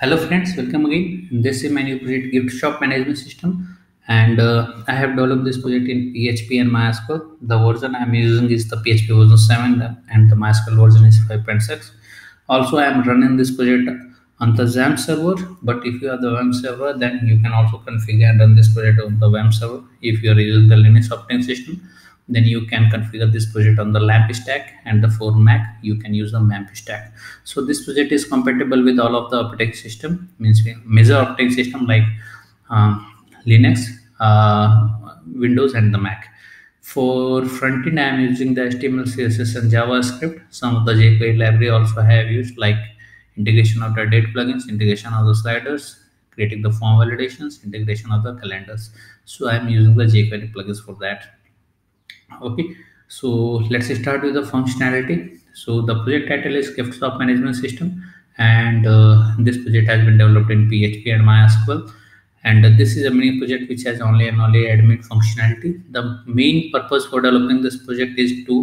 Hello friends, welcome again. This is my new project gift shop management system and I have developed this project in PHP and MySQL. The version I am using is the PHP version 7 and the MySQL version is 5.6. Also I am running this project on the XAMPP server, but if you have the WAMP server then you can also configure and run this project on the WAMP server. If you are using the Linux operating system then you can configure this project on the LAMP stack, and the for Mac you can use the MAMP stack. So this project is compatible with all of the operating system, means major operating system like Linux, Windows and the Mac. For frontend I am using the HTML, CSS and JavaScript. Some of the jQuery library also I have used, like integration of the date plugins, integration of the sliders, creating the form validations, integration of the calendars. So I am using the jQuery plugins for that. Okay, so let's start with the functionality. So the project title is gift shop management system, and this project has been developed in PHP and MySQL, and this is a mini project which has only admin functionality. The main purpose for developing this project is to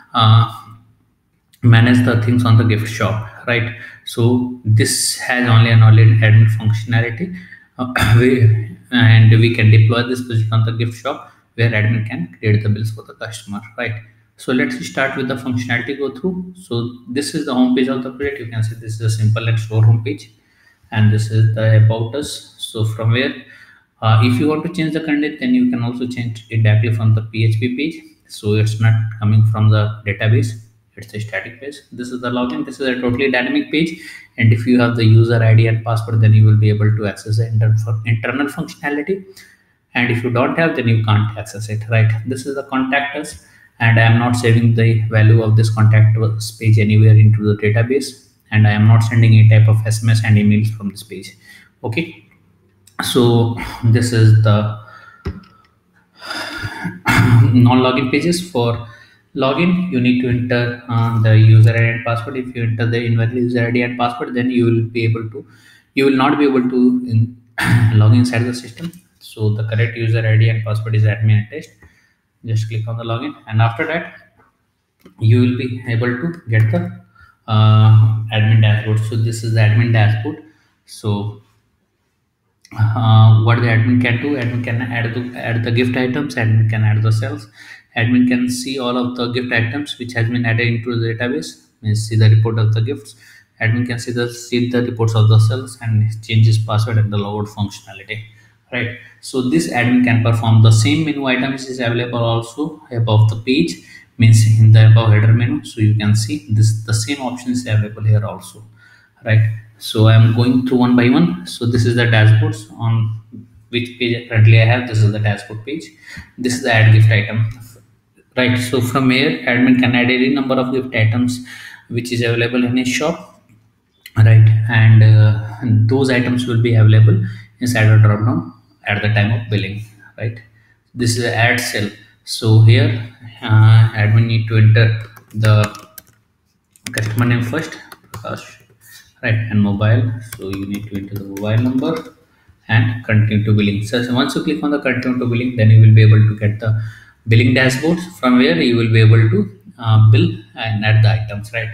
manage the things on the gift shop, right? So this has only admin functionality. And we can deploy this project on the gift shop where admin can create the bills for the customer, right? So let's start with the functionality go through. So this is the home page of the project. You can see this is a simple and store home page, and this is the about us. So from where if you want to change the content, then you can also change it directly from the PHP page. So it's not coming from the database, it's a static page. This is the login. This is a totally dynamic page, and if you have the user ID and password, then you will be able to access the internal functionality, and if you don't have, then you can't access it, right? This is the contact us, and I am not saving the value of this contact us page anywhere into the database, and I am not sending any type of SMS and emails from this page. Okay, so this is the non-login pages. For login you need to enter the user ID and password. If you enter the invalid user ID and password, then you will not be able to log inside the system. So the correct user ID and password is admin and test. Just click on the login, and after that you will be able to get the admin dashboard. So this is the admin dashboard. So what the admin can do, admin can add the gift items, admin can add the sales, admin can see all of the gift items which has been added into the database, means see the report of the gifts. Admin can see the reports of the sales and changes password and the logout functionality, right? So this admin can perform the same menu items is available also above the page, means in the above header menu. So you can see this, the same option is available here also, right? So I'm going through one by one. So this is the dashboards on which page currently I have. This is the dashboard page. This is the add gift item, right? So from here admin can add any number of gift items which is available in a shop, right? And those items will be available inside a drop down at the time of billing, right? This is the add cell. So here admin need to enter the customer name first, right, and mobile. So you need to enter the mobile number and continue to billing. So once you click on the continue to billing, then you will be able to get the billing dashboards from where you will be able to bill and add the items, right?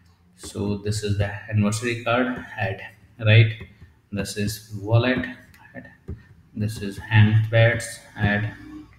So this is the anniversary card, add, right? This is wallet, add. This is handbags, add.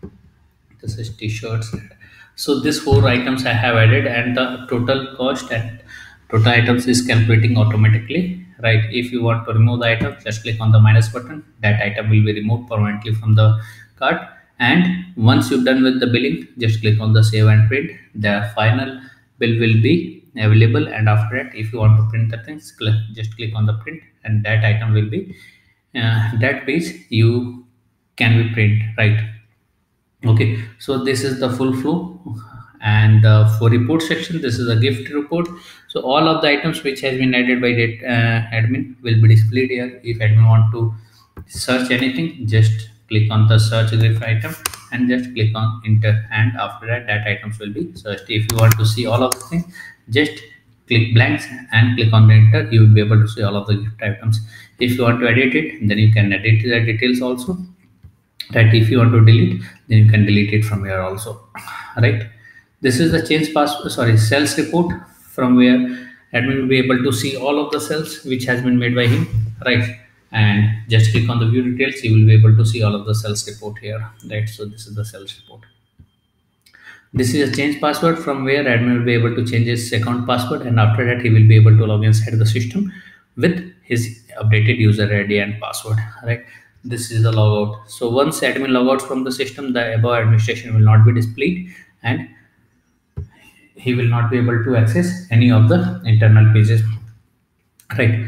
This is t-shirts. So this four items I have added, and the total cost and total items is calculating automatically, right? If you want to remove the item, just click on the minus button. That item will be removed permanently from the cart, and once you're done with the billing, just click on the save and print. The final bill will be available, and after that if you want to print the things, just click on the print, and that item will be that page you can be print, right? Okay, so this is the full flow, and for report section, this is a gift report. So all of the items which has been added by that admin will be displayed here. If admin want to search anything, just click on the search gift item and just click on enter, and after that that items will be searched. If you want to see all of the things, just click blanks and click on the enter. You will be able to see all of the gift items. If you want to edit it, then you can edit the details also, right? If you want to delete, then you can delete it from here also, right? This is the change pass, sorry, sales report, from where Admin will be able to see all of the cells which has been made by him, right? And just click on the view details, he will be able to see all of the cells report here, right? So this is the cells report. This is a change password from where admin will be able to change his account password, and after that he will be able to log inside the system with his updated user ID and password, right? This is the logout. So once admin logouts from the system, the above administration will not be displayed, and he will not be able to access any of the internal pages, right?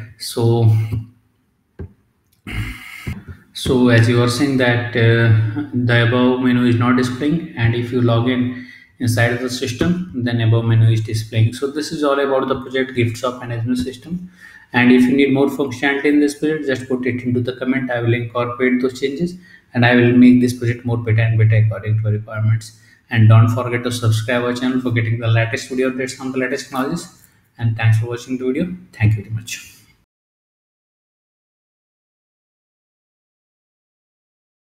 So as you are saying that the above menu is not displaying, and if you log in inside the system, then above menu is displaying. So this is all about the project gift shop management system. And if you need more functionality in this project, just put it into the comment. I will incorporate those changes, and I will make this project more better and better according to requirements. And don't forget to subscribe our channel for getting the latest video updates on the latest technologies. And thanks for watching the video. Thank you very much.